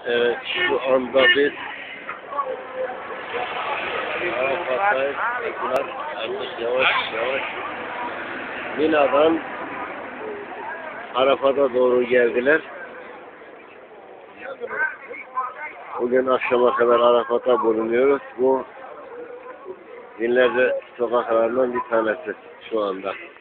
Evet, şu anda biz Arafat'tayız. Tekrar artık yavaş yavaş Mina'dan Arafat'a doğru geldiler. Bugün akşama kadar Arafat'ta bulunuyoruz. Bu binlerce sokaklarından bir tanesi şu anda.